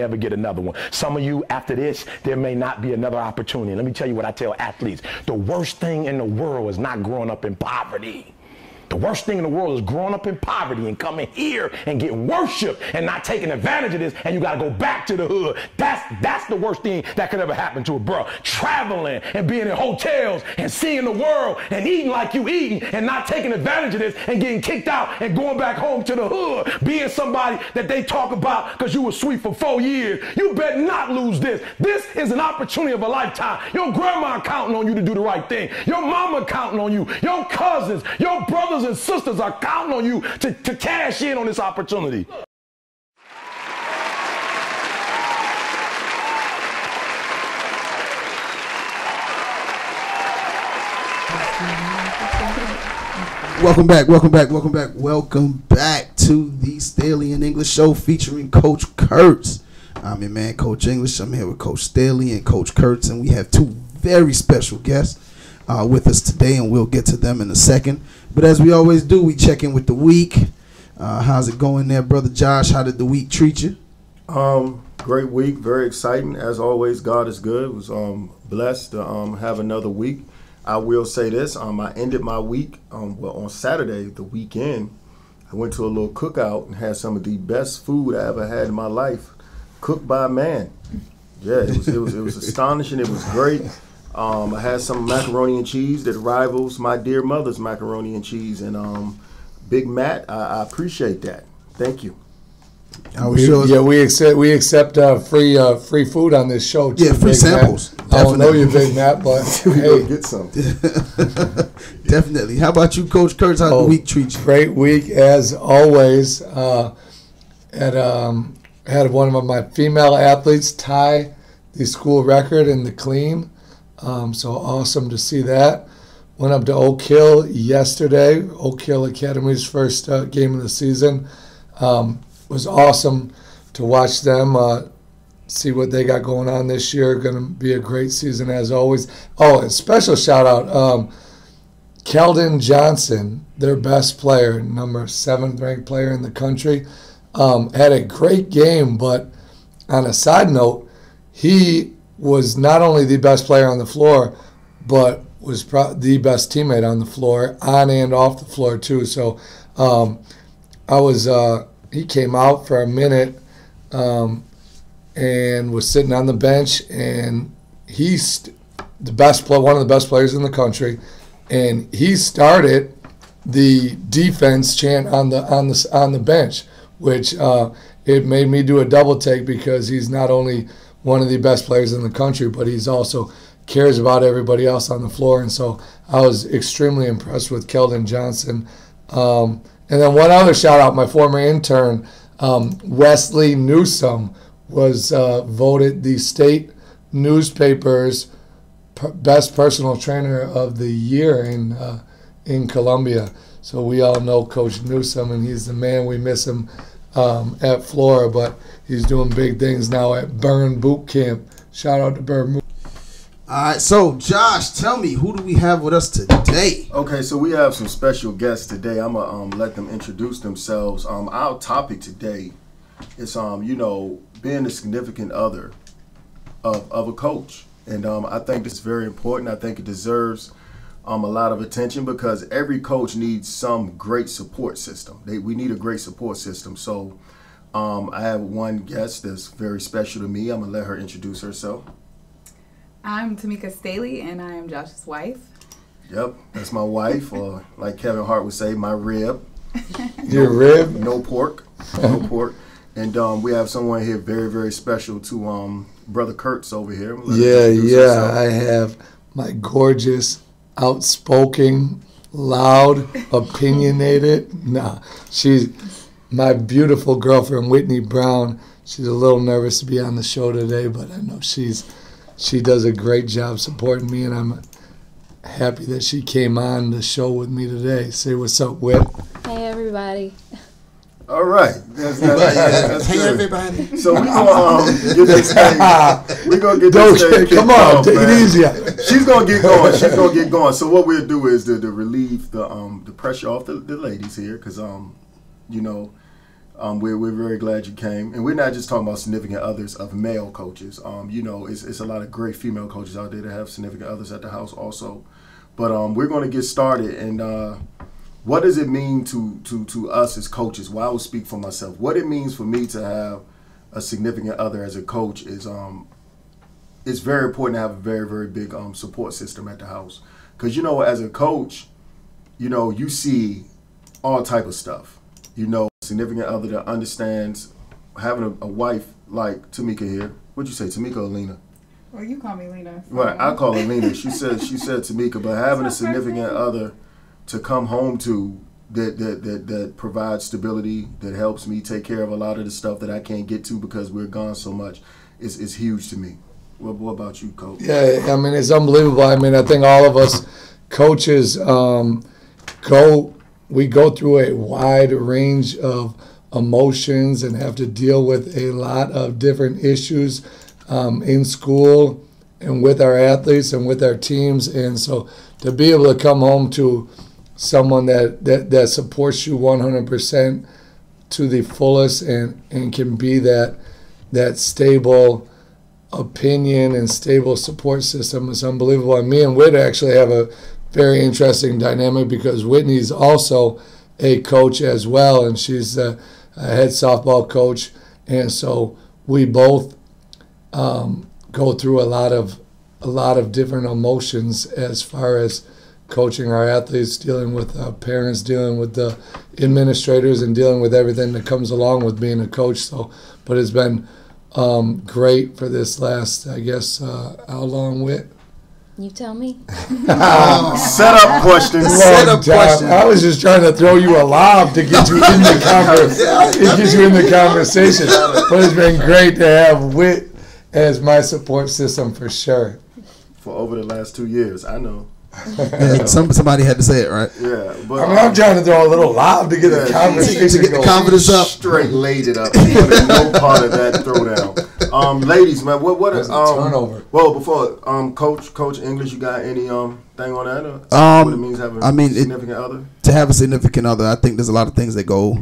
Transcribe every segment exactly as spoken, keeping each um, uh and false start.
never get another one. Some of you, after this, there may not be another opportunity. Let me tell you what I tell athletes. The worst thing in the world is not growing up in poverty. The worst thing in the world is growing up in poverty and coming here and getting worshiped and not taking advantage of this, and you got to go back to the hood. That's that's the worst thing that could ever happen to a bro. Traveling and being in hotels and seeing the world and eating like you eating and not taking advantage of this and getting kicked out and going back home to the hood. Being somebody that they talk about because you were sweet for four years. You better not lose this. This is an opportunity of a lifetime. Your grandma counting on you to do the right thing. Your mama counting on you. Your cousins, your brothers and sisters are counting on you to, to cash in on this opportunity. Welcome back, welcome back, welcome back, welcome back to the Staley in English show featuring Coach Kurtz. I'm your man, Coach English. I'm here with Coach Staley and Coach Kurtz, and we have two very special guests Uh, with us today, and we'll get to them in a second. But as we always do, we check in with the week. Uh, how's it going there, Brother Josh? How did the week treat you? Um, great week, very exciting. As always, God is good. Was um, blessed to um, have another week. I will say this, um, I ended my week, um, well, on Saturday, the weekend, I went to a little cookout and had some of the best food I ever had in my life, cooked by a man. Yeah, it was, it was, it was astonishing. It was great. Um, I had some macaroni and cheese that rivals my dear mother's macaroni and cheese. And um, Big Matt, I, I appreciate that. Thank you. I we, sure yeah, we accept we accept uh, free uh, free food on this show too. Yeah, free Big samples. Matt. I don't know you, Big Matt, but hey, get some. Definitely. How about you, Coach Kurtz? How did oh, the week treat you? Great week as always. Uh, at um, had one of my female athletes tie the school record in the clean. Um, so awesome to see that. Went up to Oak Hill yesterday, Oak Hill Academy's first uh, game of the season. Um, was awesome to watch them, uh, see what they got going on this year. Going to be a great season as always. Oh, and special shout out, um, Keldon Johnson, their best player, number seventh ranked player in the country, um, had a great game. But on a side note, he was not only the best player on the floor, but was pro- the best teammate on the floor, on and off the floor too. So um, I was, uh, he came out for a minute um, and was sitting on the bench, and he's the best play, one of the best players in the country, and he started the defense chant on the on the on the bench, which uh, it made me do a double take because he's not only one of the best players in the country, but he's also cares about everybody else on the floor. And so I was extremely impressed with Keldon Johnson. Um, and then one other shout out, my former intern, um, Wesley Newsom, was uh, voted the state newspaper's per- best personal trainer of the year in uh, in Columbia. So we all know Coach Newsom, and he's the man. We miss him um, at Flora, but he's doing big things now at Burn Boot Camp. Shout out to Burn Boot. All right, so Josh, tell me, who do we have with us today? Okay, so we have some special guests today. I'm gonna um, let them introduce themselves. Um, our topic today is, um, you know, being a significant other of, of a coach, and um, I think this is very important. I think it deserves um, a lot of attention because every coach needs some great support system. They, we need a great support system. So um, I have one guest that's very special to me. I'm gonna let her introduce herself. I'm Tamika Staley, and I am Josh's wife. Yep, that's my wife, or like Kevin Hart would say, my rib. Your rib? No pork, no pork. And um, we have someone here very, very special to um, Brother Kurtz over here. Yeah, yeah, herself. I have my gorgeous, outspoken, loud, opinionated. Nah, she's my beautiful girlfriend, Whitney Brown. She's a little nervous to be on the show today, but I know she's she does a great job supporting me, and I'm happy that she came on the show with me today. Say what's up, Whit. Hey, everybody. All right. That's, that's, that's hey, good. everybody. So we're going to um, get this thing. We're going to get this Don't thing get, Come on, off, take man. it easy. She's going to get going. She's going to get going. So what we'll do is to, to relieve the um, the pressure off the, the ladies here because, um, you know, Um, we're, we're very glad you came. And we're not just talking about significant others of male coaches. Um, you know, it's, it's a lot of great female coaches out there that have significant others at the house also. But um, we're going to get started. And uh, what does it mean to, to, to us as coaches? Well, I will speak for myself. What it means for me to have a significant other as a coach is um, it's very important to have a very, very big um, support system at the house. Because, you know, as a coach, you know, you see all type of stuff. You know, significant other that understands having a, a wife like Tamika here. What'd you say, Tamika or Lena? Well, you call me Lena. So. Right, I call her Lena. She said she said Tamika, but having a significant other to come home to that, that that that provides stability, that helps me take care of a lot of the stuff that I can't get to because we're gone so much, is is huge to me. What, what about you, Coach? Yeah, I mean, it's unbelievable. I mean, I think all of us coaches um, go, we go through a wide range of emotions and have to deal with a lot of different issues um, in school and with our athletes and with our teams. And so to be able to come home to someone that, that, that supports you one hundred percent to the fullest and, and can be that that stable opinion and stable support system is unbelievable. And me and Whit actually have a very interesting dynamic because Whitney's also a coach as well, and she's a, a head softball coach. And so we both um, go through a lot of a lot of different emotions as far as coaching our athletes, dealing with uh, parents, dealing with the administrators, and dealing with everything that comes along with being a coach. So, but it's been um, great for this last, I guess, uh, how long, Whit? You tell me. Set up questions. Set up questions. I was just trying to throw you a lob to get you in the conversation. to get you in the conversation. But it's been great to have Whit as my support system for sure. For over the last two years, I know. Yeah, some, somebody had to say it, right? Yeah, but I mean, I'm trying to throw a little lob to get Yeah, the conversation to get the going. confidence up. straight laid it up. No part of that throwdown. Um, ladies, man, what what is There's a um? turnover. Well, before um, coach, coach English, you got any um thing on that? Or Um, what it means having I mean, a it- significant other. To have a significant other, I think there's a lot of things that go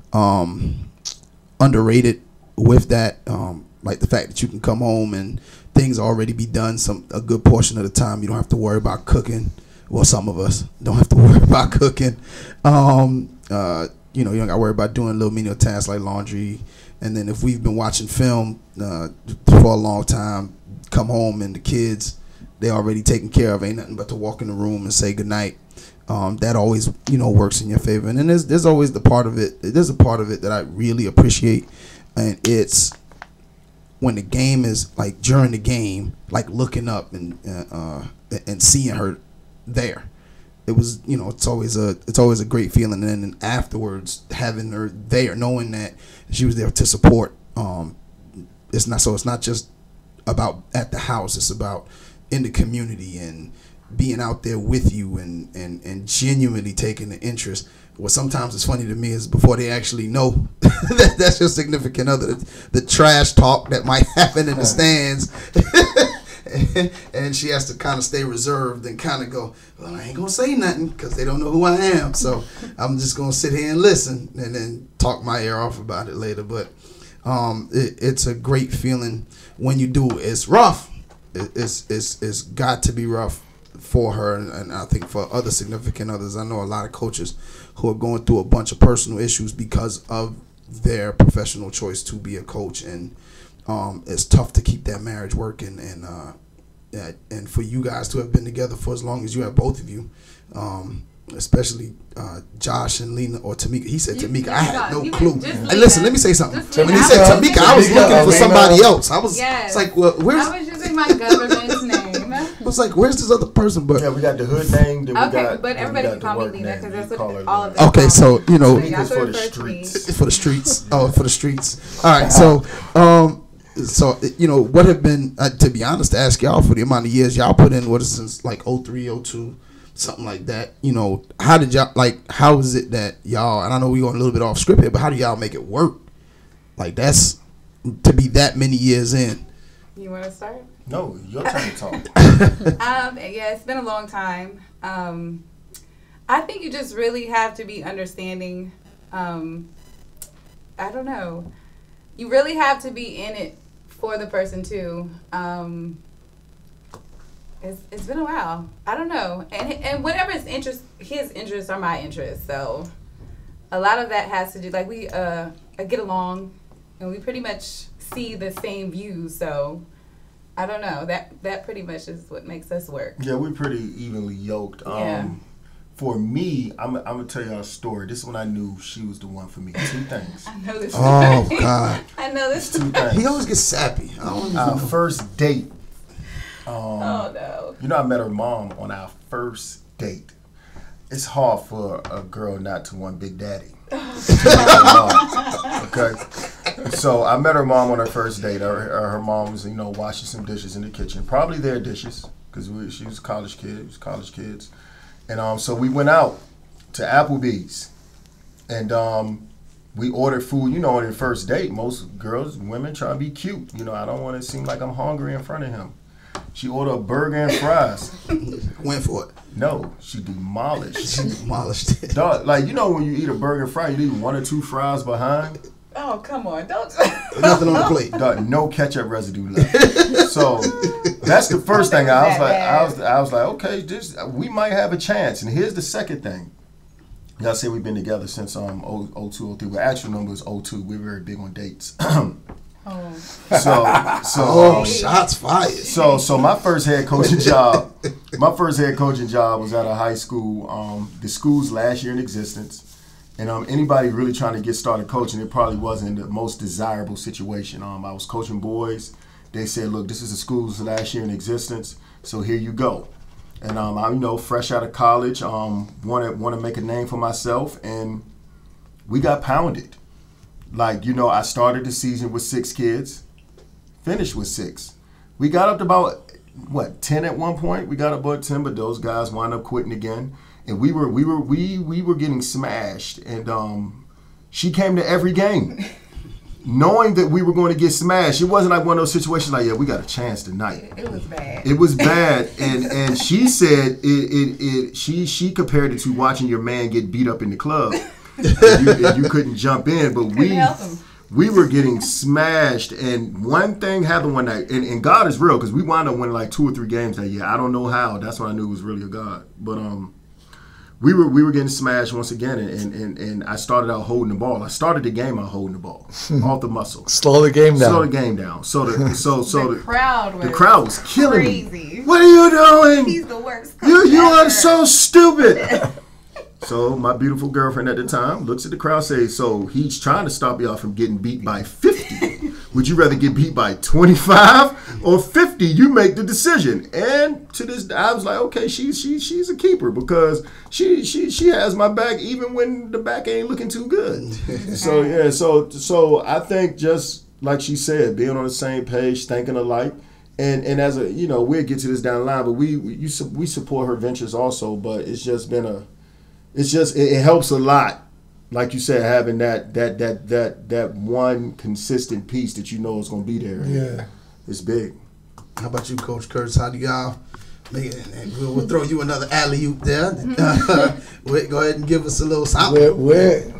um, underrated with that. Um, like the fact that you can come home and things already be done some a good portion of the time. You don't have to worry about cooking. Well, some of us don't have to worry about cooking. Um, uh, you know, you don't got to worry about doing little menial tasks like laundry. And then if we've been watching film uh, for a long time, come home and the kids, they already taken care of. Ain't nothing but to walk in the room and say goodnight. Um, that always, you know, works in your favor. And then there's, there's always the part of it. There's a part of it that I really appreciate. And it's when the game is, like, during the game, like, looking up and uh, and seeing her there. It was, you know, it's always a it's always a great feeling. And then afterwards, having her there, knowing that she was there to support. Um, it's not so. It's not just about at the house. It's about in the community and being out there with you and and and genuinely taking the interest. What sometimes is funny to me is before they actually know that that's your significant other, the, the trash talk that might happen in the stands. And she has to kind of stay reserved and kind of go, well, I ain't going to say nothing because they don't know who I am. So I'm just going to sit here and listen and then talk my ear off about it later. But um, it, it's a great feeling when you do. It's rough. It, it's, it's, it's got to be rough for her. And, and I think for other significant others, I know a lot of coaches who are going through a bunch of personal issues because of their professional choice to be a coach. And um, it's tough to keep that marriage working. And, uh, Yeah, and for you guys to have been together for as long as you have, both of you, um, especially uh, Josh and Lena or Tamika. He said You- Tamika. you I had got- no you can clue. just And leave listen, that. let me say something. Just When leave he that. said I was Tamika, I was Tamika, looking for Lena. somebody else. I was, Yes. it's like, well, where's? I was using my government's name. I was like, where's this other person? But Yeah, we got the hood name. Then we Okay, got, but then we everybody got can the call me work Lena name. because We that's call what her all Lena. of them okay, call so me. you know, So y'all It's for can the refer to me. streets. for the streets. Oh, for the streets. All right, so um, so you know what have been uh, to be honest, to ask y'all for the amount of years y'all put in, what is since like oh three, oh two, something like that. You know, how did y'all like? How is it that y'all? And I know we going a little bit off script here, but how do y'all make it work? Like that's to be that many years in. You want to start? No, your turn to talk. Um, yeah, it's been a long time. Um, I think you just really have to be understanding um, I don't know. You really have to be in it for the person too. Um, it's it's been a while. I don't know, and and whatever his interest, his interests are my interests. So a lot of that has to do, like we uh get along, and we pretty much see the same views. So I don't know. That that pretty much is what makes us work. Yeah, we're pretty evenly yoked. Um, Yeah. For me, I'm, I'm gonna tell y'all a story. This is when I knew she was the one for me. Two things. I know this. Oh, story. God. I know this. Two story. things. He always gets sappy. I don't even Our know. first date. Um, Oh no. You know, I met her mom on our first date. It's hard for a girl not to want Big Daddy. Okay, so I met her mom on her first date. Her, her mom was, you know, washing some dishes in the kitchen, probably their dishes, because we, she was a college kid, we was college kids, and um, so we went out to Applebee's, and um, we ordered food. You know, on your first date, most girls, women try to be cute. You know, I don't want to seem like I'm hungry in front of him. She ordered a burger and fries. Went for it. No, she demolished. She demolished it. Dog, like, you know when you eat a burger and fry, you leave one or two fries behind. Oh come on! Don't. Nothing on the plate. Dog, no ketchup residue left. So that's the first thing. I was like, I was, I was like, okay, this we might have a chance. And here's the second thing. Y'all say we've been together since um oh two oh three. Well, actual number is oh two. We're very big on dates. Oh. So, so, Oh, um, shots fired. so, so my first head coaching job, my first head coaching job was at a high school. Um, the school's last year in existence, and um, anybody really trying to get started coaching, it probably wasn't the most desirable situation. Um, I was coaching boys. They said, "Look, this is the school's last year in existence, so here you go." And um, I'm, you know, fresh out of college, um, want to want to make a name for myself, and we got pounded. Like, you know, I started the season with six kids, finished with six. We got up to about, what, ten at one point? We got up about ten, but those guys wound up quitting again. And we were we were we we were getting smashed. And um, she came to every game, knowing that we were going to get smashed. It wasn't like one of those situations like, yeah, we got a chance tonight. It was bad. It was bad. and and she said it it, it she she compared it to watching your man get beat up in the club. And you, and you couldn't jump in, but we help him. we were getting smashed. And one thing happened one night, and, and God is real, because we wound up winning like two or three games that year. I don't know how. That's when I knew it was really a God. But um, we were we were getting smashed once again, and, and, and, and I started out holding the ball. I started the game out holding the ball off the muscle. Slow the game down. Slow the game down. So the so so the the, crowd was the crowd was killing crazy. me. What are you doing? He's the worst. coach You you are ever. so stupid. So my beautiful girlfriend at the time looks at the crowd, says, "So he's trying to stop y'all from getting beat by fifty. Would you rather get beat by twenty-five or fifty? You make the decision." And to this, I was like, "Okay, she's she she's a keeper, because she she she has my back even when the back ain't looking too good." So yeah, so so I think, just like she said, being on the same page, thinking alike. And and as a, you know, we'll get to this down the line, but we we, you, we support her ventures also. But it's just been a It's just it, it helps a lot, like you said, having that that that that that one consistent piece that you know is going to be there. Yeah, It's big. How about you, Coach Kurtz? How do y'all make it? We'll, we'll throw you another alley-oop there. Uh, wait, go ahead and give us a little something. where, where,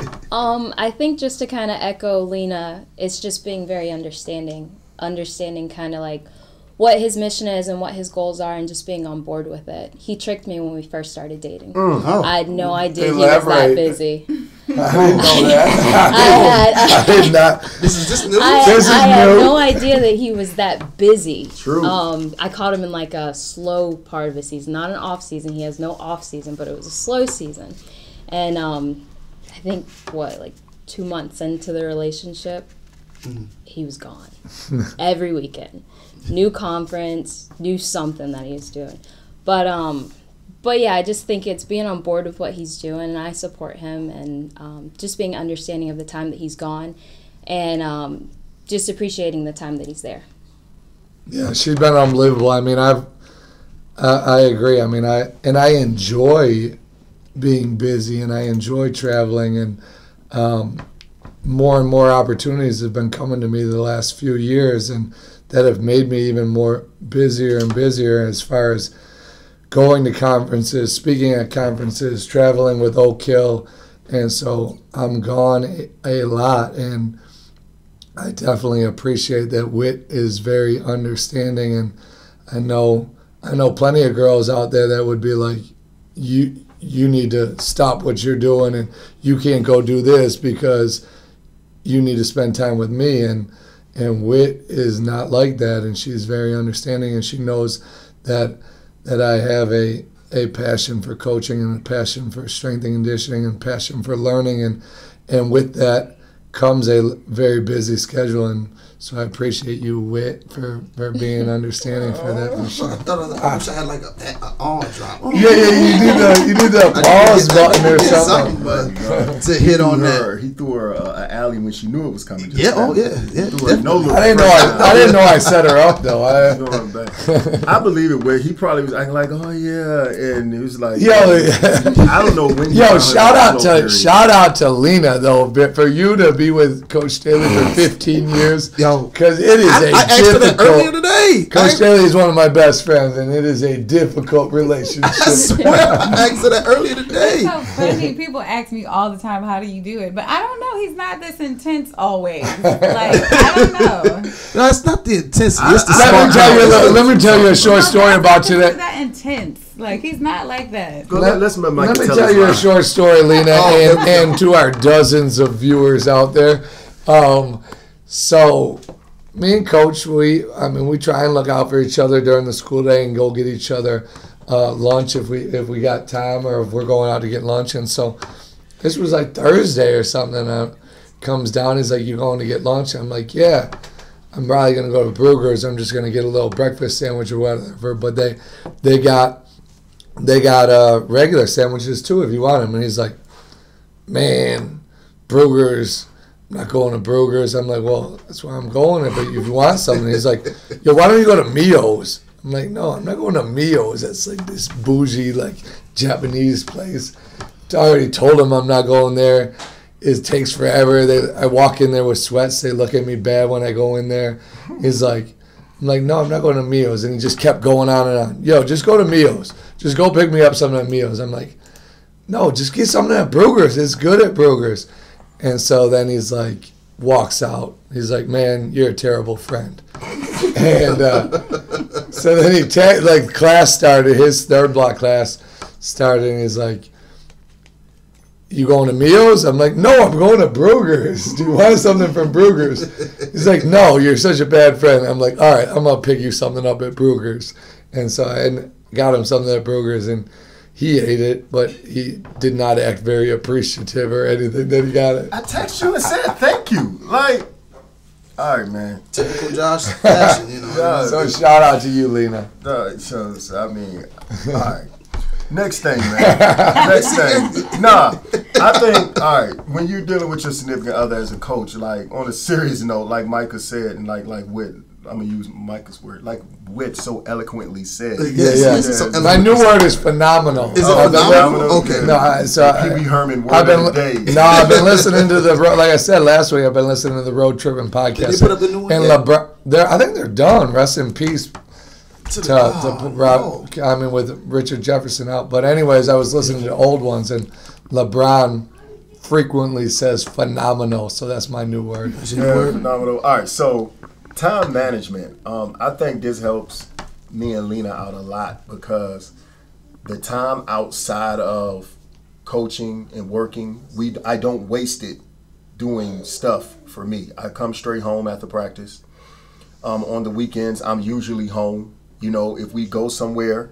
Um, I think just to kind of echo Lena, it's just being very understanding, understanding kind of like what his mission is and what his goals are, and just being on board with it. He tricked me when we first started dating. Oh. I had no idea he was that Elaborate. busy. I didn't know that. I had, I, I did not. This is just new. I, This is I had new. no idea that he was that busy. True. Um, I caught him in like a slow part of his season, not an off season. He has no off season, but it was a slow season. And um, I think what like two months into the relationship, Mm. he was gone every weekend. New conference, new something that he's doing. But um, but yeah, I just think it's being on board with what he's doing, and I support him, and um, just being understanding of the time that he's gone, and um, just appreciating the time that he's there. Yeah, she's been unbelievable. I mean, I've, I, I agree. I mean, I and I enjoy being busy, and I enjoy traveling, and um, more and more opportunities have been coming to me the last few years, and that have made me even more busier and busier as far as going to conferences, speaking at conferences, traveling with Oak Hill, and so I'm gone a, a lot, and I definitely appreciate that Whit is very understanding, and I know I know plenty of girls out there that would be like, you you need to stop what you're doing, and you can't go do this because you need to spend time with me, and and Whit is not like that, and she's very understanding, and she knows that that I have a a passion for coaching and a passion for strength and conditioning and passion for learning, and and with that comes a very busy schedule, and so I appreciate you, Whit, for, for being understanding for that. For sure. I, thought I, I wish I had like a, a arm drop. Yeah, yeah, you need the you need the pause button or something. something but to hit on her, that. He threw her uh, an alley when she knew it was coming. Just Yeah, back. oh yeah, yeah. Threw her no I didn't know I, I didn't know I set her up though. I, Going back. I believe it. Where he probably was acting like, oh yeah, and it was like, Yo, I don't know when. he Yo, found her shout out slow to period. shout out to Lena though, but for you to be with Coach Staley for fifteen years, Yo, because it is I, a I asked for that earlier difficult. today. Coach I, Staley is one of my best friends, and it is a difficult relationship. I swear, I asked for that earlier today. It's so funny. People ask me all the time, how do you do it? But I don't know. He's not this intense always. Like, I don't know. No, it's not the intensity. It's the I- Let me smart tell you. a little- hours. Let me tell you a short No, story that's about not today. that intense. Like, he's not like that. Go let, let's let Mike Let me tell tell us you a why. short story, Lena, Oh, and, and to our dozens of viewers out there. Um, so, me and Coach, we, I mean, we try and look out for each other during the school day and go get each other uh, lunch if we if we got time or if we're going out to get lunch. And so, this was like Thursday or something. And uh, comes down, he's like, "You going to get lunch?" I'm like, "Yeah." I'm probably gonna go to Brugger's. I'm just gonna get a little breakfast sandwich or whatever. But they, they got, they got uh, regular sandwiches too if you want them. And he's like, "Man, Brugger's. I'm not going to Brugger's." I'm like, "Well, that's why I'm going. But if you want something," he's like, "Yo, why don't you go to Mio's?" I'm like, "No, I'm not going to Mio's. That's like this bougie like Japanese place." I already told him I'm not going there. It takes forever. They, I walk in there with sweats. They look at me bad when I go in there. He's like, I'm like, "No, I'm not going to Mio's." And he just kept going on and on. "Yo, just go to Mio's. Just go pick me up something at Mio's." I'm like, "No, just get something at Brugger's. It's good at Brugger's." And so then he's like, walks out. He's like, "Man, you're a terrible friend." And uh, so then he, ta- like, class started. His third block class started, and he's like, "You going to Mio's?" I'm like, "No, I'm going to Brugger's. Do you want something from Brugger's?" He's like, "No, you're such a bad friend." I'm like, "All right, I'm going to pick you something up at Brugger's." And so I got him something at Brugger's, and he ate it, but he did not act very appreciative or anything that he got it. I text you and said thank you. Like, all right, man. Typical Josh fashion, you know. Yeah. So shout out to you, Lena. Uh, so, so, I mean, all right. Next thing, man. Next thing. Nah, I think, all right, when you're dealing with your significant other as a coach, like, on a serious note, like Micah said, and like, like Whit, I'm going to use Micah's word, like Whit so eloquently said. Yeah, Yeah, yeah. yeah. So, My new word is phenomenal. Is it Oh, phenomenal? Okay. No, I, so Pee Wee I, Herman word I've of the been day. no, I've been listening to the ro- like I said last week. I've been listening to the Road Tripping podcast. Did they put up the new one And yet? LeBron, they're I think they're done. Rest in peace To to, the, to oh, Rob. I mean, with Richard Jefferson out. But anyways, I was listening to old ones, and LeBron frequently says phenomenal. So that's my new word. Yeah, phenomenal. All right, so time management. Um, I think this helps me and Lena out a lot because the time outside of coaching and working, we I don't waste it doing stuff for me. I come straight home after practice. Um, on the weekends, I'm usually home. You know, if we go somewhere,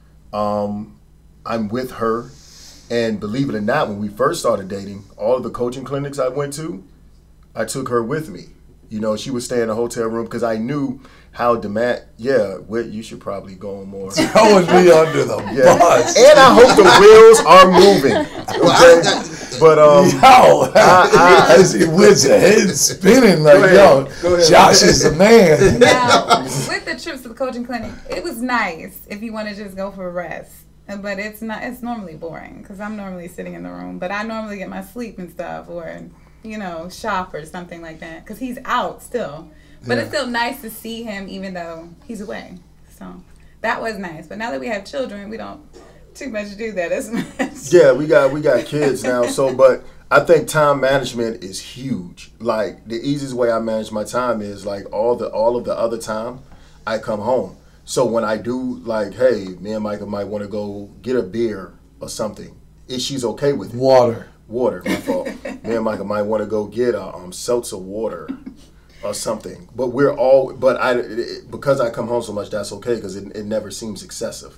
um, I'm with her. And believe it or not, when we first started dating, all of the coaching clinics I went to, I took her with me. You know, she would stay in a hotel room because I knew how demand. Yeah, Whit, you should probably go on more. That would be under the Yeah, bus. and I hope the wheels are moving. Okay, but um, Yo, I- I see Whit's head spinning like, Go yo, ahead. Go ahead. Josh is the man. Now, with the trips to the coaching clinic, it was nice if you want to just go for a rest. But it's not. It's normally boring because I'm normally sitting in the room. But I normally get my sleep and stuff, or you know, shop or something like that. Because he's out still. But it's still nice to see him, even though he's away. So that was nice. But now that we have children, we don't too much to do that as much. Yeah, we got we got kids now. So, but I think time management is huge. Like the easiest way I manage my time is like all the all of the other time I come home. So when I do like, hey, me and Micah might want to go get a beer or something. If she's okay with it. Water. Water, my fault. Me and Micah might want to go get a um, seltzer water or something. But we're all, but I, it, because I come home so much, that's okay because it, it never seems excessive.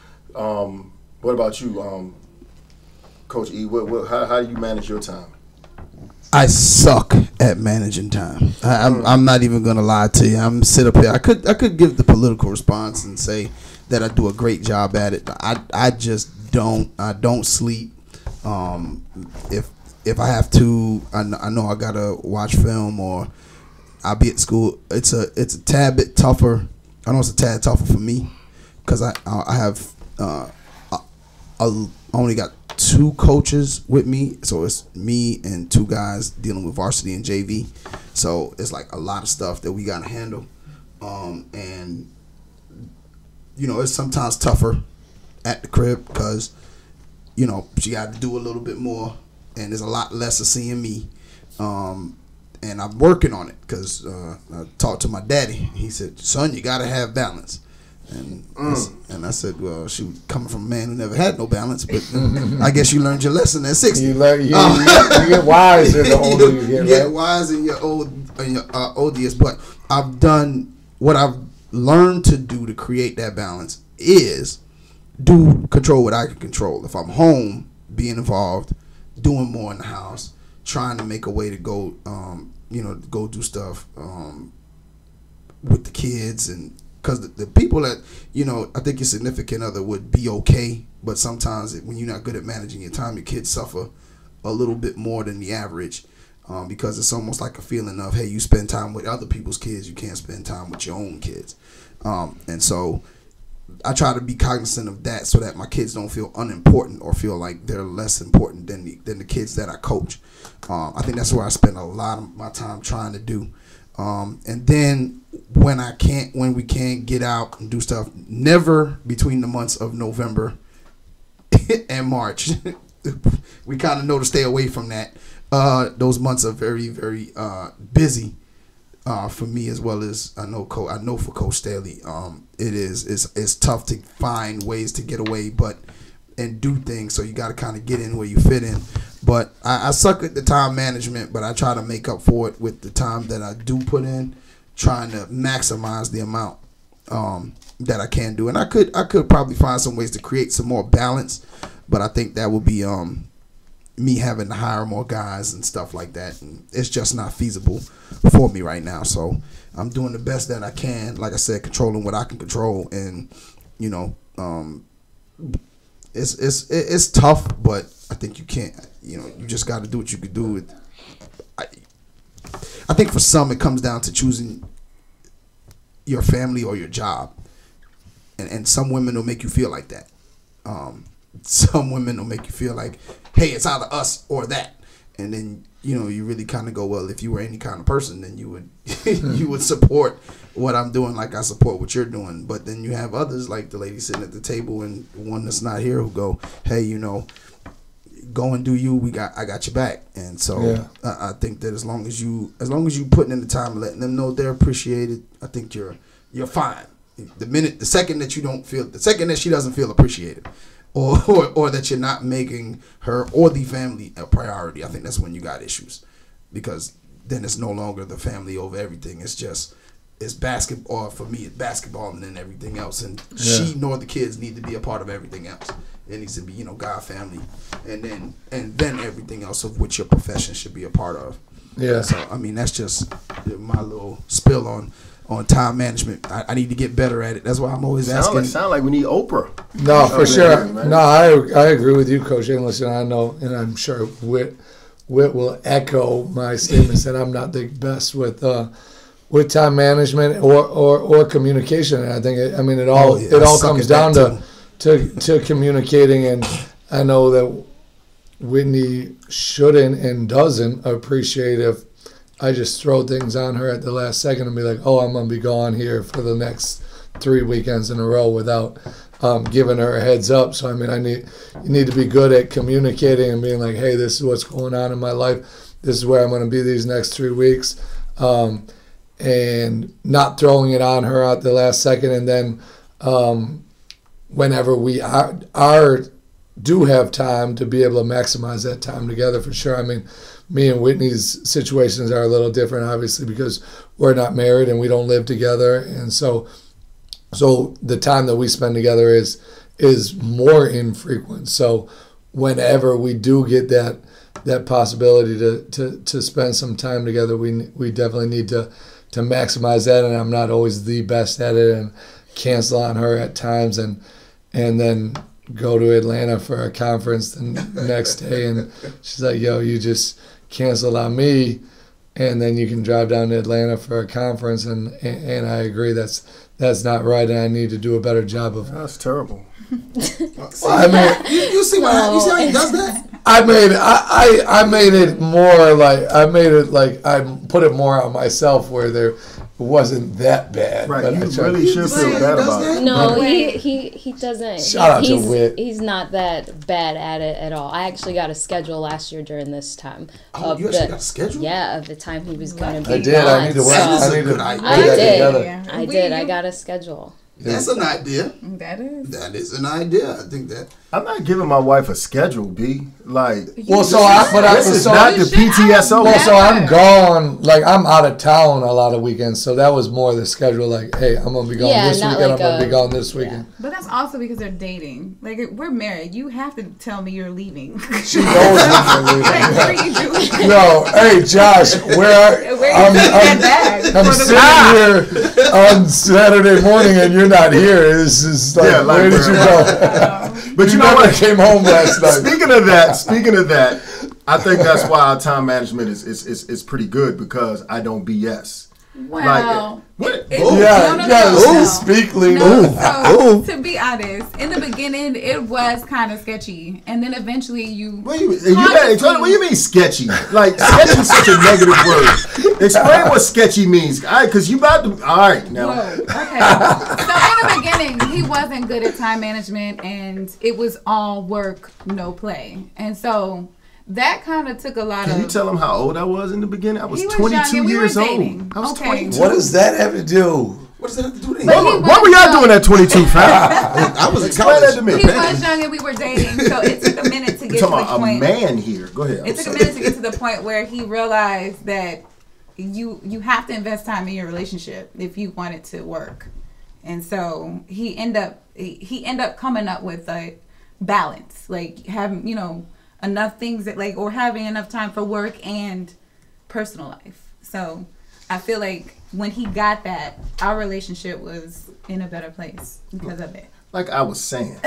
Um, what about you, um, Coach E? What, what, how, how do you manage your time? I suck at managing time. I, I'm, I'm not even gonna lie to you. I'm sit up here. I could I could give the political response and say that I do a great job at it. I I just don't. I don't sleep. Um, if if I have to, I, kn- I know I gotta watch film or I'll be at school. It's a it's a tad bit tougher. I know it's a tad tougher for me because I I have uh, I, I only got two coaches with me, so it's me and two guys dealing with varsity and J V. So it's like a lot of stuff that we gotta handle, um, and you know it's sometimes tougher at the crib because you know she got to do a little bit more, and there's a lot less of seeing me. Um, and I'm working on it because uh, I talked to my daddy. He said, "Son, you gotta have balance." And mm. and I said, well, she coming from a man who never had no balance, but I guess you learned your lesson at sixty. You learn, you, uh, you, you get wiser the older you get. You get right? wise in your old, in your uh, oldiest. But I've done what I've learned to do to create that balance is do control what I can control. If I'm home, being involved, doing more in the house, trying to make a way to go, um, you know, go do stuff um, with the kids and. Because the, the people that, you know, I think your significant other would be okay, but sometimes when you're not good at managing your time, your kids suffer a little bit more than the average um, because it's almost like a feeling of, hey, you spend time with other people's kids, you can't spend time with your own kids. Um, and so I try to be cognizant of that so that my kids don't feel unimportant or feel like they're less important than the, than the kids that I coach. Um, I think that's where I spend a lot of my time trying to do. Um, and then when I can't, when we can't get out and do stuff, never between the months of November and March. We kind of know to stay away from that. Uh, those months are very, very uh, busy uh, for me as well as I know. Co- I know for Coach Staley, um, it is it's it's tough to find ways to get away, but and do things. So you got to kind of get in where you fit in. But I, I suck at the time management, but I try to make up for it with the time that I do put in, trying to maximize the amount um, that I can do. And I could I could probably find some ways to create some more balance, but I think that would be um, me having to hire more guys and stuff like that. And it's just not feasible for me right now. So I'm doing the best that I can, like I said, controlling what I can control. And, you know, um, it's, it's, it's tough, but I think you can't. You know, you just got to do what you could do. With, I, I think for some it comes down to choosing your family or your job, and and some women will make you feel like that. Um, some women will make you feel like, hey, it's either us or that, and then you know you really kind of go, well, if you were any kind of person, then you would you would support what I'm doing, like I support what you're doing. But then you have others like the lady sitting at the table and one that's not here who go, hey, you know. Go and do you. We got. I got your back, and so yeah. I, I think that as long as you, as long as you putting in the time, and letting them know they're appreciated, I think you're, you're fine. The minute, the second that you don't feel, the second that she doesn't feel appreciated, or or, or that you're not making her or the family a priority, I think that's when you got issues, because then it's no longer the family over everything. It's just it's basketball for me. It's basketball and then everything else, and yeah. she nor the kids need to be a part of everything else. It needs to be, you know, God, family, and then and then everything else of which your profession should be a part of. Yeah. So I mean, that's just my little spill on, on time management. I, I need to get better at it. That's why I'm always sound asking. Like, sound like we need Oprah. No, for sure. No, I I agree with you, Coach English, and I know, and I'm sure Whit Whit will echo my statements that I'm not the best with uh, with time management or, or, or communication. And I think it, I mean it all oh, yeah. it all I comes down too. to. To, to communicating, and I know that Whitney shouldn't and doesn't appreciate if I just throw things on her at the last second and be like, oh, I'm going to be gone here for the next three weekends in a row without um, giving her a heads up. So I mean, I need you need to be good at communicating and being like, hey, this is what's going on in my life. This is where I'm going to be these next three weeks, um, and not throwing it on her at the last second. And then um, whenever we are, are do have time, to be able to maximize that time together for sure. I mean, me and Whitney's situations are a little different, obviously, because we're not married and we don't live together, and so so the time that we spend together is is more infrequent. So whenever we do get that that possibility to, to, to spend some time together, we we definitely need to to maximize that. And I'm not always the best at it, and cancel on her at times, and and then go to Atlanta for a conference the next day, and she's like, yo, you just canceled on me, and then you can drive down to Atlanta for a conference, and and, and I agree that's that's not right, and I need to do a better job of. That's terrible. Well, I mean, you, you see why you see how he does that? I made I, I I made it more like I made it like I put it more on myself, where there wasn't that bad. Right, but you I tried- really should feel He bad does about that? it. No, he, he he doesn't. Shout out to he's, Whit. He's not that bad at it at all. I actually got a schedule last year during this time. Oh, of you actually the, got a schedule? Yeah, of the time he was going to be I did. I gone. need to So, work. That is I a need to good put idea. I that did. together. I We- did. I you- got a schedule. That's an idea. That is. That is an idea. I think that. I'm not giving my wife a schedule, B. Like, Well, so I but I this is so not You the should- P T S O. Well, so I'm Never. gone. Like I'm out of town a lot of weekends, so that was more the schedule. Like, hey, I'm gonna be gone Yeah, this not weekend. like I'm gonna a- be gone this weekend. But that's also because they're dating. Like, if we're married, you have to tell me you're leaving. She knows I'm Like, what leaving. are you doing? Yo, hey Josh, where Where I'm, you taking I'm, that bag? I'm For the- sitting here on Saturday morning and you're not here. This is like, Yeah, like, where did you where- go? But you, You know never what? came home last night. Speaking of that, speaking of that, I think that's why our time management is is, is, is pretty good, because I don't B S. Wow. What? It- Yeah, no, no, yeah. no, no. Speak, Lena. No, so, to be honest, in the beginning, it was kind of sketchy, and then eventually you. What do you, you got, what do you mean sketchy? Like, sketchy is such a negative word. Explain what sketchy means. All right, because you about to. All right, now. Whoa, okay. So in the beginning, he wasn't good at time management, and it was all work, no play, and so that kind of took a lot Can of. you tell him how old I was in the beginning? I was, He was twenty-two young and we were years old. dating. I was Okay. twenty-two. What does that have to do? What does that have to do with But anything? he What, what were y'all doing at twenty-two, fam? I was in Explain college. that to me. He was young and we were dating, so it took a minute to You're get to talking the about a point. man here. Go ahead. I'm It took a sorry. minute to get to the point where he realized that you you have to invest time in your relationship if you want it to work, and so he end up he, he end up coming up with a balance, like having you know enough things that like or having enough time for work and personal life. So I feel like when he got that, our relationship was in a better place because of it. Like I was saying,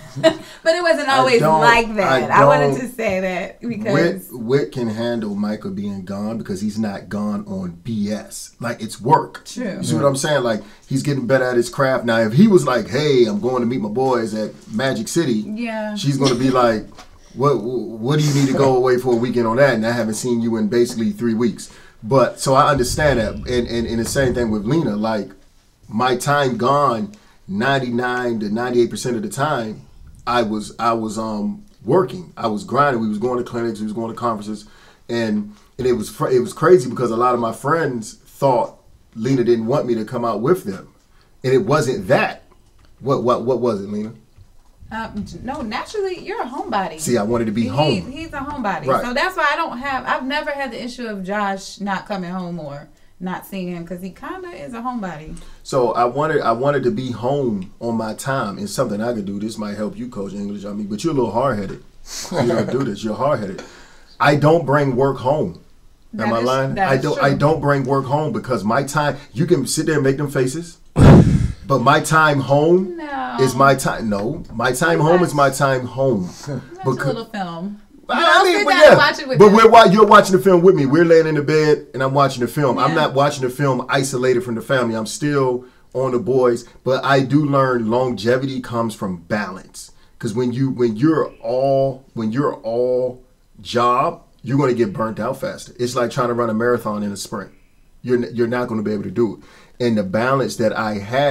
But it wasn't I always don't- like that. I I, wanted don't- to say that Whit, because Whit can handle Micah being gone because he's not gone on B S. Like, it's work. True. You see what I'm saying? Like, he's getting better at his craft. Now, if he was like, hey, I'm going to meet my boys at Magic City, yeah. she's going to be like, what What do you need to go away for a weekend on that? And I haven't seen you in basically three weeks. But, so I understand that. And, and, and the same thing with Lena. Like, my time gone ninety-nine to ninety-eight percent of the time, I was I was um working. I was grinding. We was going to clinics. We was going to conferences, and and it was fr- it was crazy because a lot of my friends thought Lena didn't want me to come out with them, and it wasn't that. What what what was it, Lena? Um, no, naturally, you're a homebody. See, I wanted to be he, home. He's a homebody. Right. So that's why I don't have, I've never had the issue of Josh not coming home or not seeing him because he kind of is a homebody. So I wanted I wanted to be home on my time, and something I could do. This might help you, Coach English. I mean, but you're a little hard headed. You don't do this. You're hard headed. I don't bring work home. Am That I is- lying? that I is don't. true. I don't bring work home because my time. You can sit there and make them faces, but my time home No. is my time. No, my time home is my time home. Watch a Becau- little film. I Don't mean, sit but down yeah, and watch it with but him. we're wa- you're watching the film with me. We're laying in the bed and I'm watching the film. I'm Yeah. not watching the film isolated from the family. I'm still on the boys, but I do learn longevity comes from balance. Because when you when you're all when you're all job, you're going to get burnt out faster. It's like trying to run a marathon in a sprint. You're n- you're not going to be able to do it. And the balance that I have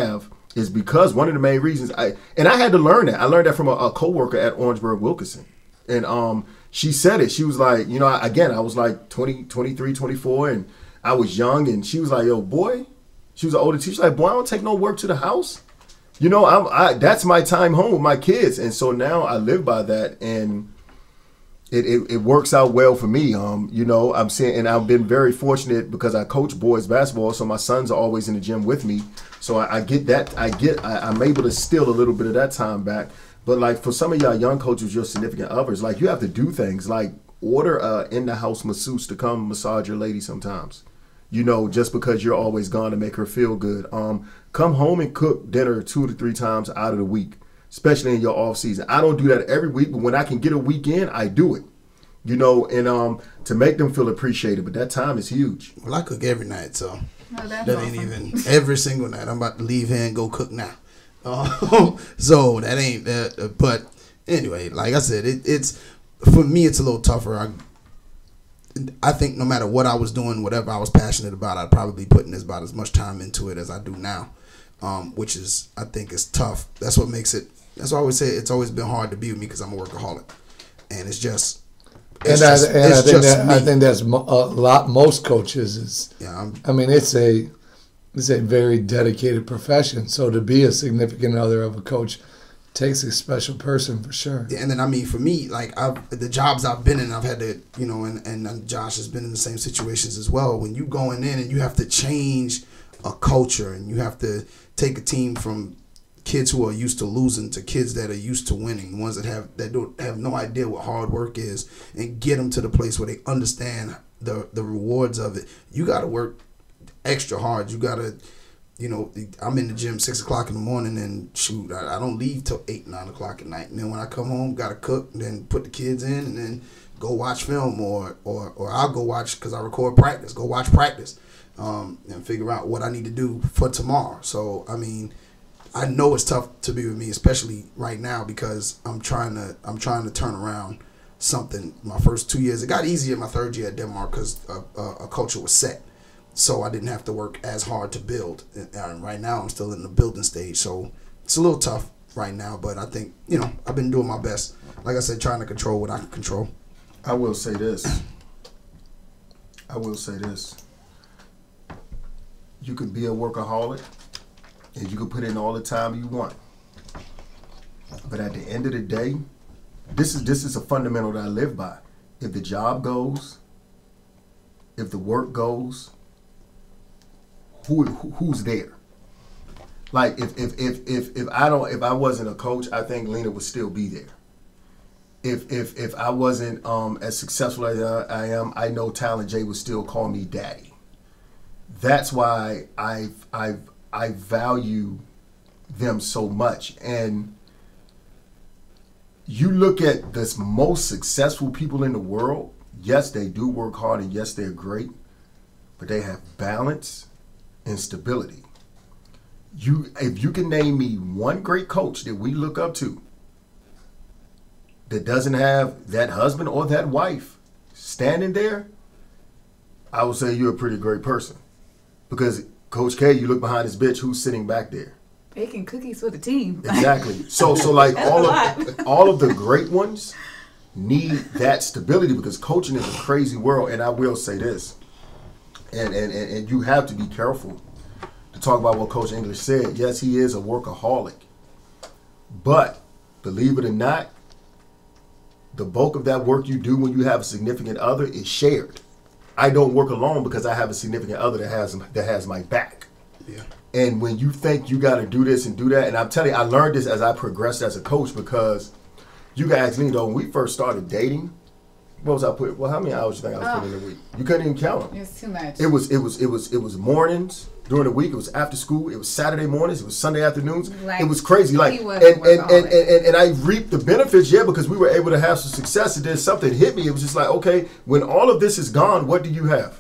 is because one of the main reasons I and I had to learn that. I learned that from a, a coworker at Orangeburg Wilkinson. And um, she said it. She was like, you know, I, again, I was like twenty, twenty-three, twenty-four, and I was young. And she was like, yo, boy, she was an older teacher. Like, boy, I don't take no work to the house. You know, I'm, I that's my time home with my kids. And so now I live by that. And it, it, it works out well for me. Um, you know, I'm saying, and I've been very fortunate because I coach boys basketball. So my sons are always in the gym with me. So I, I get that. I get, I, I'm able to steal a little bit of that time back. But like for some of y'all young coaches, your significant others, like you have to do things like order a in-the-house masseuse to come massage your lady sometimes. You know, just because you're always gone to make her feel good. Um, come home and cook dinner two to three times out of the week, especially in your off season. I don't do that every week, but when I can get a weekend, I do it. You know, and um, to make them feel appreciated. But that time is huge. Well, I cook every night, so Oh, that's that awesome. ain't even every single night. I'm about to leave here and go cook now. Uh, so that ain't that. Uh, but anyway, like I said, it, it's for me. It's a little tougher. I, I think no matter what I was doing, whatever I was passionate about, I'd probably be putting as about as much time into it as I do now, um, which is I think is tough. That's what makes it. That's why I always say it's always been hard to be with me because I'm a workaholic, and it's just. It's and just, I, and it's I think just that me. I think that's mo- a lot. Most coaches is. Yeah, I'm, I mean, it's a it's a very dedicated profession. So to be a significant other of a coach takes a special person for sure. Yeah, and then I mean, for me, like I've, the jobs I've been in, I've had to, you know, and, and Josh has been in the same situations as well. When you going in and you have to change a culture and you have to take a team from kids who are used to losing to kids that are used to winning, ones that have that don't have no idea what hard work is, and get them to the place where they understand the the rewards of it. You got to work extra hard. You got to. You know, I'm in the gym six o'clock in the morning, and shoot, I, I don't leave till eight, nine o'clock at night. And then when I come home, gotta cook, and then put the kids in, and then go watch film, or or, or I'll go watch because I record practice. Go watch practice, um, and figure out what I need to do for tomorrow. So I mean, I know it's tough to be with me, especially right now because I'm trying to I'm trying to turn around something. My first two years, it got easier. My third year at Denmark because a, a, a culture was set. So I didn't have to work as hard to build. And right now I'm still in the building stage. So it's a little tough right now, but I think, you know, I've been doing my best. Like I said, trying to control what I can control. I will say this. I will say this. You can be a workaholic and you can put in all the time you want. But at the end of the day, this is this is a fundamental that I live by. If the job goes, if the work goes, Who, who who's there? Like if if if if if I don't if I wasn't a coach, I think Lena would still be there. If if if I wasn't um, as successful as I am, I know Talent J would still call me daddy. That's why I I I value them so much. And you look at the most successful people in the world. Yes, they do work hard, and yes, they're great, but they have balance and stability. You, if you can name me one great coach that we look up to that doesn't have that husband or that wife standing there, I would say you're a pretty great person. Because Coach K, you look behind his bitch, who's sitting back there? Baking cookies for the team. Exactly. So, so like That's all a of lot. all of the great ones need that stability because coaching is a crazy world. And I will say this, and and and, and you have to be careful to talk about what Coach English said. Yes, he is a workaholic, but believe it or not, the bulk of that work you do when you have a significant other is shared. I don't work alone because I have a significant other that has that has my back. Yeah. And when you think you got to do this and do that, and I'm telling you, I learned this as I progressed as a coach because you guys, you know, when we first started dating, what was I put? Well, how many hours do you think I was putting in a week? You couldn't even count them. It's too much. It was, it was, it was, it was mornings during the week. It was after school. It was Saturday mornings. It was Sunday afternoons. Like, it was crazy. Like, he and was a and, and, and workaholic. and and I reaped the benefits, yeah, because we were able to have some success. And then something hit me. It was just like, okay, when all of this is gone, what do you have?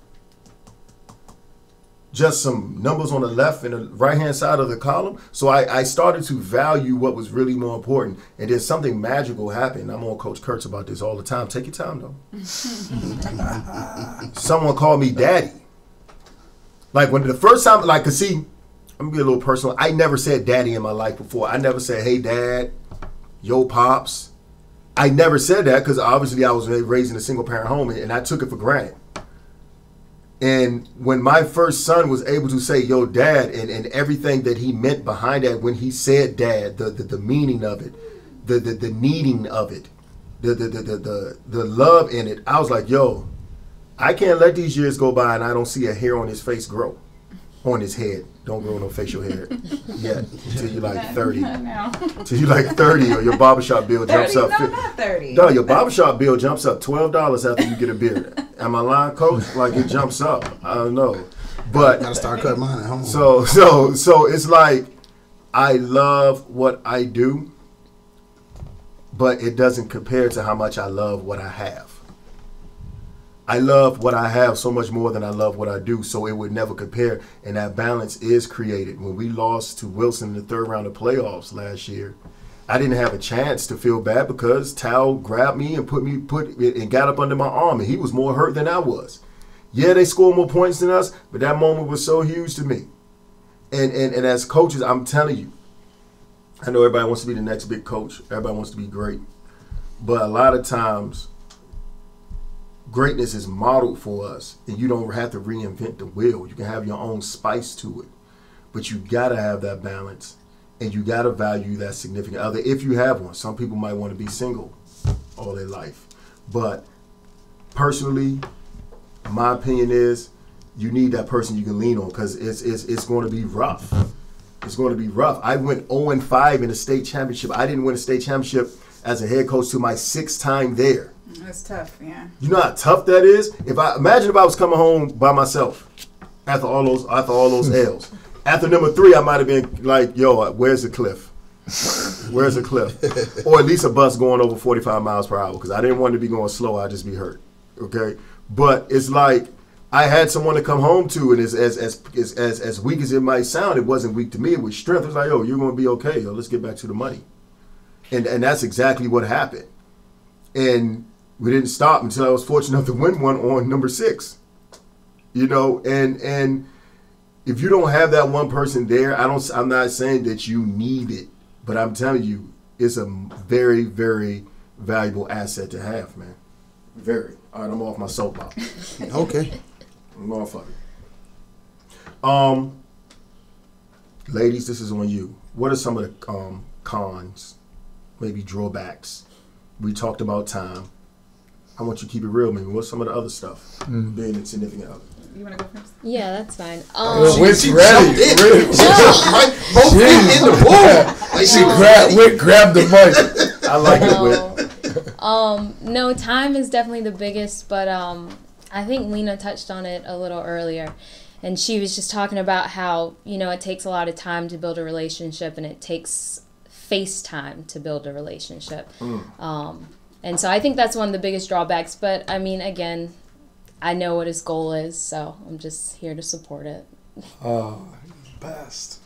Just some numbers on the left and the right hand side of the column. So I, I started to value what was really more important. And then something magical happened. I'm on Coach Kurtz about this all the time. Take your time though. Someone called me daddy. Like when the first time, like, cause see, I'm gonna be a little personal. I never said daddy in my life before. I never said, hey, dad, yo, pops. I never said that because obviously I was raised in a single parent home and I took it for granted. And when my first son was able to say, yo, dad, and, and everything that he meant behind that, when he said dad, the, the, the meaning of it, the, the, the needing of it, the, the, the, the, the, the love in it, I was like, yo, I can't let these years go by and I don't see a hair on his face grow, on his head. Don't grow no facial hair yet until you like thirty. Until you like thirty or your barbershop bill jumps up. No, not thirty. No, your barbershop bill jumps up twelve dollars after you get a beard. Am I lying, Coach? Like it jumps up. I don't know. But gotta start cutting mine at home. So so so it's like I love what I do, but it doesn't compare to how much I love what I have. I love what I have so much more than I love what I do, so it would never compare, and that balance is created. When we lost to Wilson in the third round of playoffs last year, I didn't have a chance to feel bad because Tal grabbed me and put me put and got up under my arm, and he was more hurt than I was. Yeah, they scored more points than us, but that moment was so huge to me. And and, and as coaches, I'm telling you, I know everybody wants to be the next big coach. Everybody wants to be great. But a lot of times, greatness is modeled for us, and you don't have to reinvent the wheel. You can have your own spice to it, but you gotta have that balance, and you gotta value that significant other if you have one. Some people might want to be single all their life, but personally, my opinion is you need that person you can lean on because it's it's it's going to be rough. It's going to be rough. I went oh and five in a state championship. I didn't win a state championship as a head coach to my sixth time there. That's tough, yeah. You know how tough that is? If I imagine if I was coming home by myself after all those after all those L's. After number three, I might have been like, yo, where's the cliff? Where's the cliff? Or at least a bus going over forty-five miles per hour because I didn't want to be going slow. I'd just be hurt. Okay? But it's like I had someone to come home to, and as as as as as, as weak as it might sound, it wasn't weak to me. It was strength. It was like, yo, you're going to be okay. Yo, let's get back to the money. And and that's exactly what happened. And we didn't stop until I was fortunate enough to win one on number six. You know, and and if you don't have that one person there, I don't. I'm not saying that you need it, but I'm telling you, it's a very, very valuable asset to have, man. Very. All right, I'm off my soapbox. Okay. Motherfucker. Um, ladies, this is on you. What are some of the um cons, maybe drawbacks? We talked about time. I want you to keep it real, man. What's some of the other stuff? Mm. Being a significant other. You want to go first? Yeah, that's fine. Um, well, Whit's ready. Really? Both feet in the pool. Like she grabbed, Whit grabbed the mic. I like no, it, Whit. Um, no, time is definitely the biggest, but um, I think Lena touched on it a little earlier. And she was just talking about how, you know, it takes a lot of time to build a relationship, and it takes face time to build a relationship. Mm. Um, and so I think that's one of the biggest drawbacks. But, I mean, again, I know what his goal is, so I'm just here to support it. Oh, best.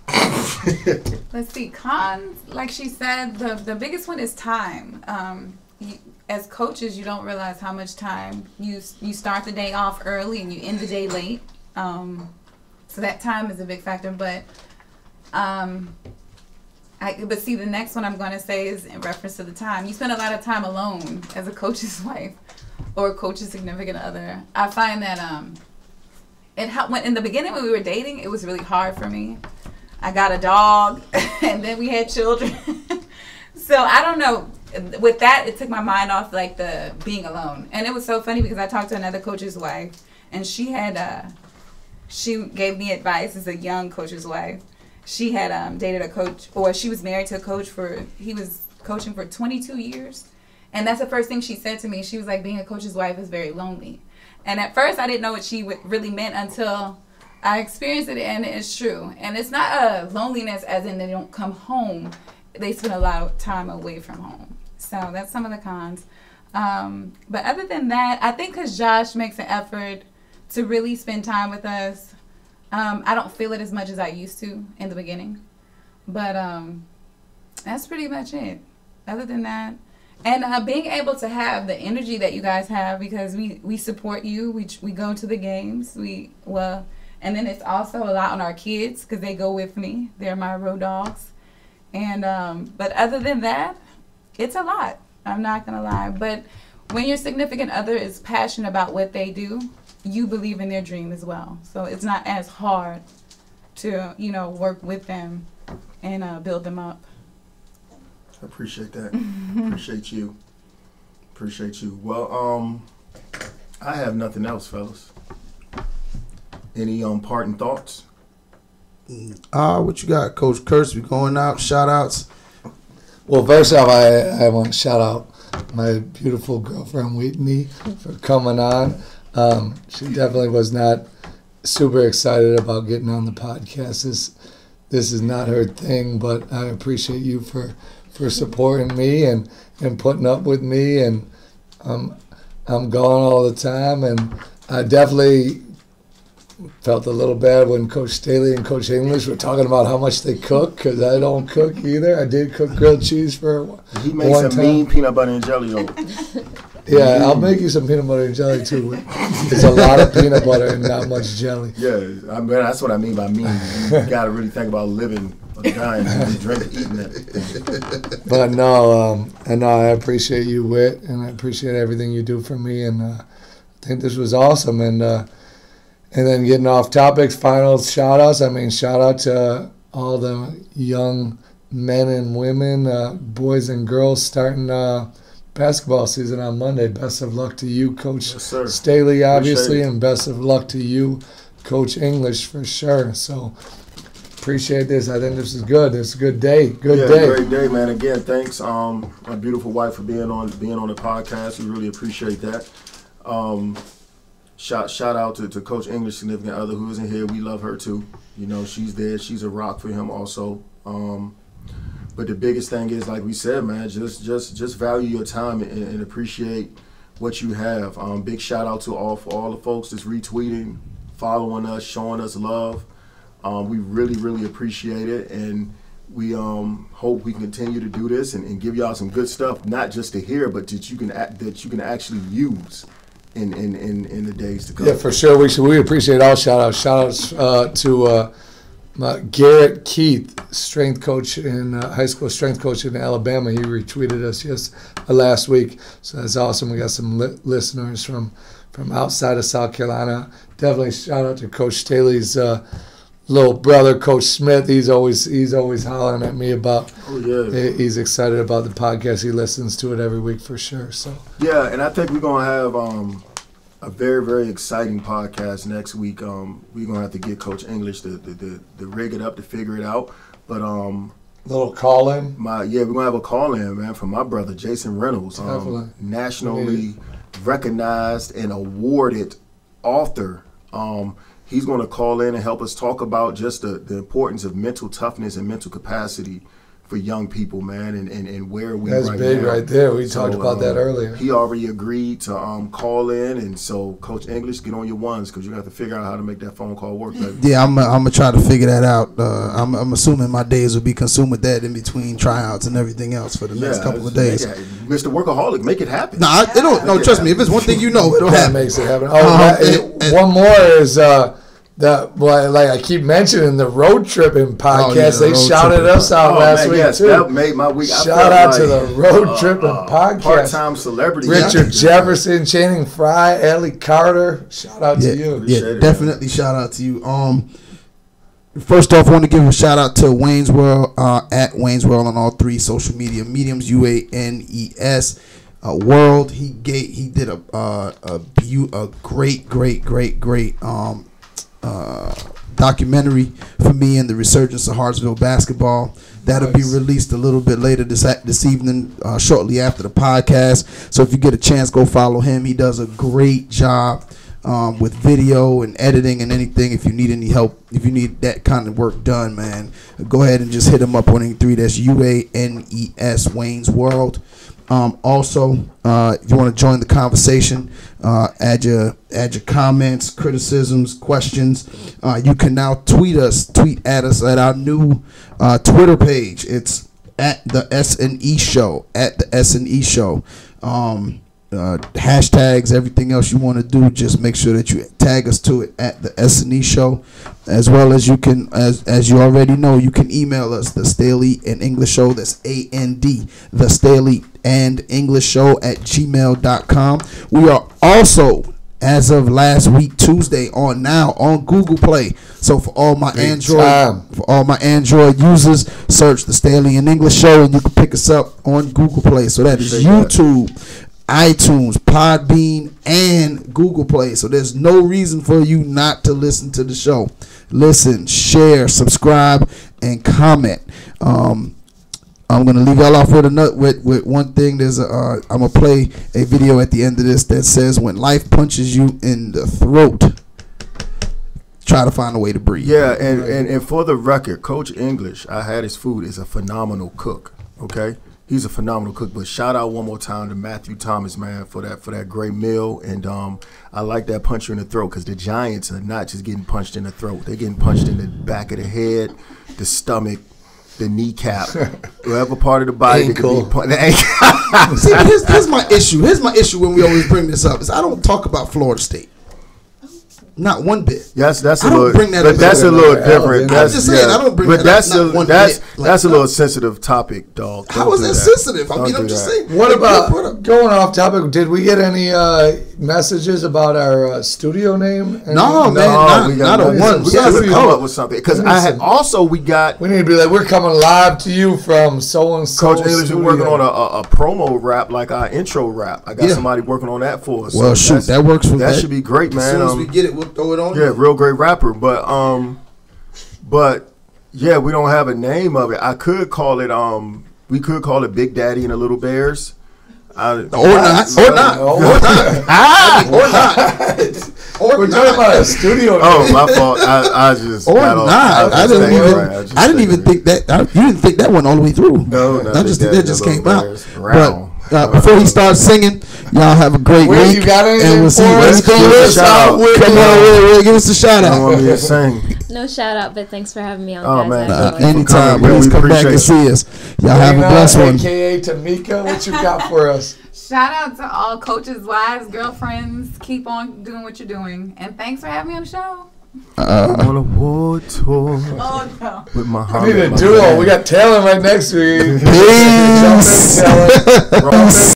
Let's see, cons, like she said, the, the biggest one is time. Um, you, as coaches, you don't realize how much time you you start the day off early and you end the day late. Um, so that time is a big factor. But um, I but see, the next one I'm going to say is in reference to the time. You spend a lot of time alone as a coach's wife or a coach's significant other. I find that um, it helped when in the beginning when we were dating, it was really hard for me. I got a dog, and then we had children. So I don't know. With that, it took my mind off like the being alone. And it was so funny because I talked to another coach's wife, and she had uh, she gave me advice as a young coach's wife. She had um, dated a coach, or she was married to a coach for he was coaching for twenty-two years, and that's the first thing she said to me. She was like, being a coach's wife is very lonely. And at first, I didn't know what she really meant until I experienced it, and it's true. And it's not a loneliness as in they don't come home. They spend a lot of time away from home. So that's some of the cons. Um, but other than that, I think because Josh makes an effort to really spend time with us, um, I don't feel it as much as I used to in the beginning. But um, that's pretty much it. Other than that, and uh, being able to have the energy that you guys have, because we, we support you. We we go to the games. We well, And then it's also a lot on our kids because they go with me. They're my road dogs. And um, but other than that, it's a lot. I'm not going to lie. But when your significant other is passionate about what they do, you believe in their dream as well. So it's not as hard to, you know, work with them and uh, build them up. I appreciate that. Appreciate you. Appreciate you. Well, um, I have nothing else, fellas. Any um parting thoughts? Uh, what you got, Coach Kurtz? We going out, shout outs. Well, first off, I, I want to shout out my beautiful girlfriend, Whitney, for coming on. Um, she definitely was not super excited about getting on the podcast. This, this is not her thing, but I appreciate you for, for supporting me and, and putting up with me. And um, I'm gone all the time. And I definitely felt a little bad when Coach Staley and Coach English were talking about how much they cook, because I don't cook either. I did cook grilled cheese for He makes one some time. mean peanut butter and jelly though. Yeah, I'll make you some peanut butter and jelly too. There's a lot of peanut butter and not much jelly. Yeah, I mean that's what I mean by mean. You gotta really think about living or dying and drink, eating that. But no, um, and no, I appreciate you, Whit, and I appreciate everything you do for me. And uh, I think this was awesome. And uh, and then getting off topics, final shout outs. I mean, shout out to all the young men and women, uh, boys and girls starting uh, basketball season on Monday. Best of luck to you, Coach Yes, sir. Staley, obviously, Appreciate it. and best of luck to you, Coach English, for sure. So appreciate this. I think this is good. It's a good day. Good yeah, day. great day, man. Again, thanks, um, my beautiful wife for being on being on the podcast. We really appreciate that. Um, shout shout out to, to Coach English, significant other who isn't here. We love her too. You know, she's there. She's a rock for him also. Um, but the biggest thing is, like we said, man, just just just value your time and, and appreciate what you have. Um, big shout out to all for all the folks that's retweeting, following us, showing us love. Um, we really, really appreciate it, and we um, hope we can continue to do this and, and give y'all some good stuff, not just to hear, but that you can act, that you can actually use in, in, in, in the days to come. Yeah, for sure. We should, we appreciate all shout outs. Shout outs uh, to uh, uh, Garrett Keith, strength coach in uh, high school strength coach in Alabama. He retweeted us just uh, last week, so that's awesome. We got some li- listeners from from outside of South Carolina. Definitely shout out to Coach Staley's Uh, little brother, Coach Smith. He's always he's always hollering at me about. Oh yeah. He's excited about the podcast. He listens to it every week for sure. So Yeah, and I think we're gonna have um, a very, very exciting podcast next week. Um, we're gonna have to get Coach English to, to, to, to rig it up to figure it out. But um, little call in. my yeah, we're gonna have a call in, man, from my brother Jason Reynolds, Definitely. um, nationally recognized and awarded author. Um, He's going to call in and help us talk about just the, the importance of mental toughness and mental capacity for young people, man, and, and, and where we That's right big now. right there. We So, talked about um, that earlier. He already agreed to um, call in, and so Coach English, get on your ones because you have to figure out how to make that phone call work. Baby. Yeah, I'm I'm gonna try to figure that out. Uh, I'm I'm assuming my days will be consumed with that in between tryouts and everything else for the next couple of days. Make it- Mister Workaholic, make it happen. No, I, it don't. No, trust me. If it's one thing you know, it'll That happen. makes it happen. Oh, Um, that- and- and- one more is uh, that. Well, like I keep mentioning the road tripping podcast. Oh, yeah, the they road shouted tripping us out Oh, last man, week yes, too. that made my week. I Shout felt out to like, the road uh, tripping uh, podcast. Part-time celebrity. Richard Jefferson, Channing Frye, Ellie Carter. Shout out Yeah, to you. yeah, Appreciate it, definitely shout out to you. Um, first off, I want to give a shout out to Wayne's World uh, at Wayne's World on all three social media mediums. U A N E S uh, World. He gave, he did a uh, a, beau- a great, great, great, great um uh documentary for me and the resurgence of Hartsville basketball. That'll Nice. be released a little bit later this this evening, uh, shortly after the podcast. So if you get a chance, go follow him. He does a great job um, with video and editing and anything. If you need any help, if you need that kind of work done, man, go ahead and just hit him up on any three. That's U A N E S Wayne's World. Um, also, uh, if you want to join the conversation, uh, add your add your comments, criticisms, questions. Uh, you can now tweet us, tweet at us at our new uh, Twitter page. It's at the S N E Show, at the S N E Show. Um, uh, hashtags, everything else you want to do, just make sure that you tag us to it at the S and E Show, as well as you can, as as you already know, you can email us, the Staley and English Show. That's A N D, the Staley and English Show at gmail dot com. We are also, as of last week Tuesday, on now on Google Play. So for all my Big Android time. for all my Android users, search the Staley and English Show, and you can pick us up on Google Play. So that is YouTube, iTunes, Podbean, and Google Play. So there's no reason for you not to listen to the show. Listen, share, subscribe, and comment. Um, I'm gonna leave y'all off with another with, with one thing. There's a uh, I'm gonna play a video at the end of this that says, "When life punches you in the throat, try to find a way to breathe." Yeah, and, and, and for the record, Coach English, I Had His Food, is a phenomenal cook. Okay, he's a phenomenal cook. But shout out one more time to Matthew Thomas, man, for that for that great meal. And um, I like that punch you in the throat, because the Giants are not just getting punched in the throat; they're getting punched in the back of the head, the stomach, the kneecap, whatever part of the body. Ankle. That could be the See, here's, here's my issue. Here's my issue when we always bring this up is I don't talk about Florida State. Not one bit. Yes, that's a I don't little. bring that but up that's a there. little I'm different. That's, just saying, I don't bring but that that's up, not a, one that's bit. Like, that's a no. little sensitive topic, dog. Don't How is do that, that sensitive? I Don't mean, do I'm just that. saying. What put about up- going off topic? Did we get any uh, messages about our uh, studio name? Any- No, man, not, we not got a nothing. one. We We got got to come up with something, because I had also we got We need to be like, we're coming live to you from so and so. Coach English is working on a, a, a promo rap, like our intro rap. I got Yeah. somebody working on that for us. Well, shoot, that's- that works for that. that. should be great, man. As soon as Um, we get it, we'll throw it on. Yeah, real great rapper, but um, but yeah, we don't have a name of it. I could call it um, we could call it Big Daddy and the Little Bears. I, Or not, or not, or not, I mean, or not, or We're not. talking about a studio. Oh, name. my fault. I, I just Or got not. off- I was didn't thinking, even. right, was just I didn't even thinking. think that. I, you didn't think that one all the way through. No, no, I just Big that Daddy just and came the out. Little Bears. But Round. uh, before he starts singing, y'all have a great Wait, week. you got anything and we'll see for you us? anything Give us a else. shout out. Come on, wait, wait, give us a shout I don't want out. me to sing. No shout out, but thanks for having me on, Oh, guys. man. I Uh, enjoyed it. anytime, Yeah, please we come back appreciate and see us. Y'all have a Dana, blessed one. A K A Tamika, what you got for us? Shout out to all coaches' wives, girlfriends. Keep on doing what you're doing. And thanks for having me on the show. Uh, On a war tour Oh, no. with my I need a my duo. man. We got Taylor right next to you. Peace. Jump in, Taylor. Jump in.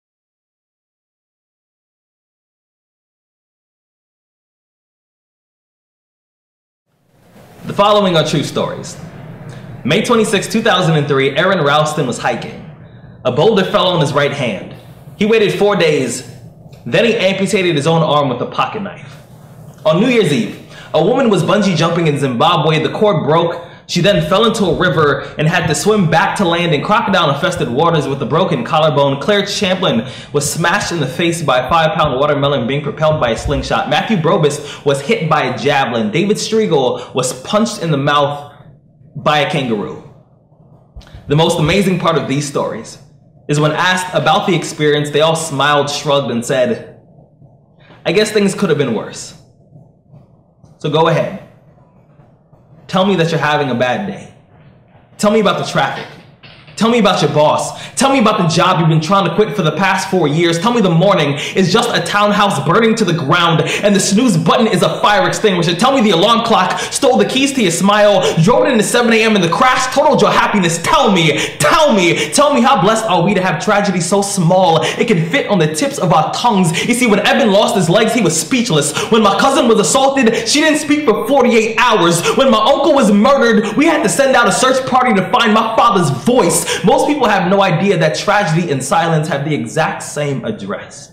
The following are true stories. May twenty-sixth, two thousand three, Aaron Ralston was hiking. A boulder fell on his right hand. He waited four days, then he amputated his own arm with a pocket knife. On New Year's Eve, a woman was bungee jumping in Zimbabwe. The cord broke. She then fell into a river and had to swim back to land in crocodile-infested waters with a broken collarbone. Claire Champlin was smashed in the face by a five-pound watermelon being propelled by a slingshot. Matthew Brobus was hit by a javelin. David Striegel was punched in the mouth by a kangaroo. The most amazing part of these stories is when asked about the experience, they all smiled, shrugged, and said, "I guess things could have been worse." So go ahead. Tell me that you're having a bad day. Tell me about the traffic. Tell me about your boss. Tell me about the job you've been trying to quit for the past four years. Tell me the morning is just a townhouse burning to the ground and the snooze button is a fire extinguisher. Tell me the alarm clock stole the keys to your smile, drove it into seven a m and the crash totaled your happiness. Tell me, tell me, tell me how blessed are we to have tragedy so small it can fit on the tips of our tongues. You see, when Evan lost his legs, he was speechless. When my cousin was assaulted, she didn't speak for forty-eight hours. When my uncle was murdered, we had to send out a search party to find my father's voice. Most people have no idea that tragedy and silence have the exact same address.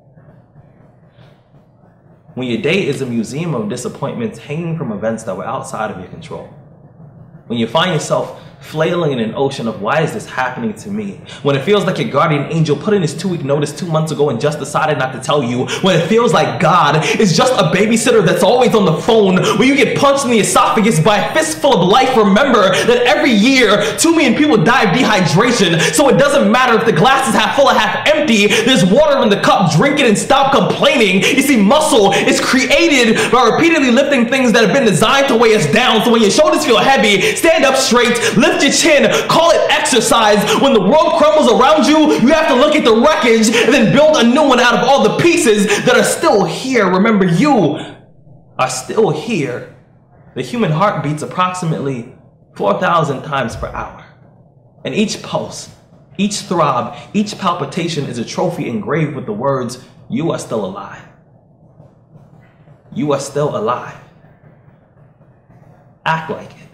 When your day is a museum of disappointments hanging from events that were outside of your control. When you find yourself flailing in an ocean of why is this happening to me? When it feels like your guardian angel put in his two-week notice two months ago and just decided not to tell you. When it feels like God is just a babysitter that's always on the phone. When you get punched in the esophagus by a fistful of life, remember that every year two million people die of dehydration. So it doesn't matter if the glass is half full or half empty. There's water in the cup. Drink it and stop complaining. You see, muscle is created by repeatedly lifting things that have been designed to weigh us down. So when your shoulders feel heavy, stand up straight, lift Lift your chin. Call it exercise. When the world crumbles around you, you have to look at the wreckage and then build a new one out of all the pieces that are still here. Remember, you are still here. The human heart beats approximately four thousand times per hour. And each pulse, each throb, each palpitation is a trophy engraved with the words, you are still alive. You are still alive. Act like it.